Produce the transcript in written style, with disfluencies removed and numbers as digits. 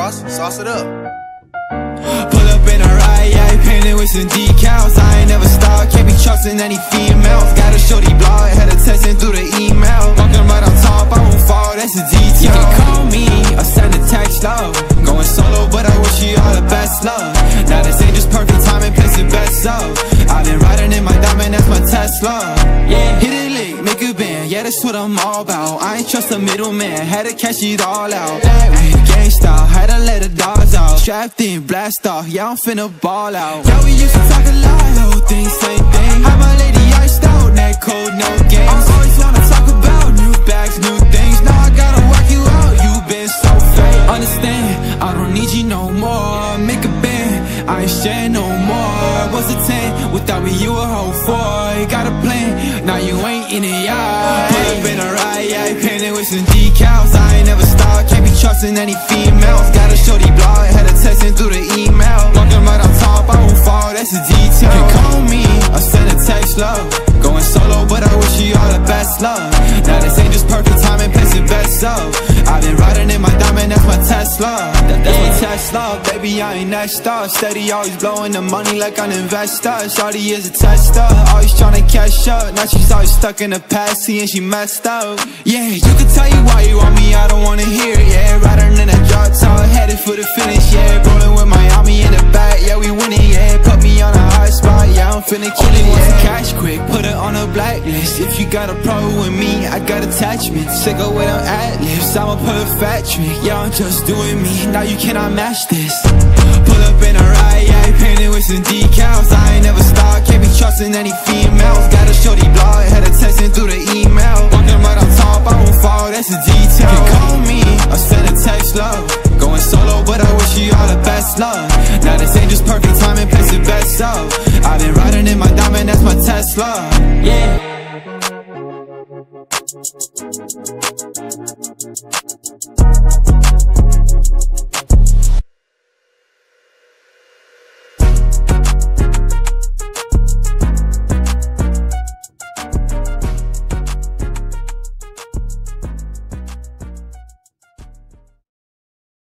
Sauce it up. Pull up in a ride, yeah, painted with some decals. I ain't never stopped, can't be trusting any females. Got a shorty blog, had her texting through the email. Walking right on top, I won't fall, that's a detail. You can call me or send a text, love. Going solo, but I wish you all the best, love. Now this ain't just perfect timing, place it best, so I've been riding in my diamond, that's my Tesla. Yeah, hit it lick, make a band, yeah, that's what I'm all about. I ain't trust a middleman, had to cash it all out. Black with gang style, had to let the dogs out. Strapped in, blast off, yeah, I'm finna ball out. Yeah, we used to talk a lot, whole thing, same thing. Had my lady iced out, neck cold, no games. I always wanna talk about new bags, new things. Now I gotta work you out, you been so fake. Understand, I don't need you no more. Make a band, I ain't sharing no more. Was a 10, without me you a whole 4. Got a plan, now you ain't in it, yeah. Pull up in a ride, yeah, painted with some decals. I ain't never stopped, can't be trusting any females. Got a shorty blog, had her texting through the email. Walking right on top, I won't fall, that's a detail. You can call me, or send a text, love. Going solo, but I wish you all the best, love. Now this ain't just perfect timing, place it best, so I've been riding in my diamond, that's my Tesla. That's my Tesla, baby, I ain't next up. Steady, always blowing the money like an investor. Shawty is a tester, always tryna catch up. Now she's always stuck in the past, seeing she messed up. Yeah, you can tell you why you want me, I don't wanna hear it, yeah. Riding in that drop top, headed for the finish, yeah. Rolling with Miami in the back, yeah, we winning, yeah. Put me on a high spot, yeah, I'm finna kill it, yeah. Cash quick, put it on a blacklist. If you got a problem with me, I got attachments. Sick of with them ad-libs, I'ma pull a fat trick. Yeah, I'm just doing me, now you cannot match this. Pull up in a ride, yeah, painted with some decals. I ain't never stopped, can't be trusting any females. Got a shorty blog, had her texting through the email. Walking right on top, I won't fall, that's a detail. You can call me, or send a text, love. Going solo, but I wish you all the best, love. Now this ain't just perfect timing, place it best, so I've been riding in my diamond, that's my Tesla. Yeah.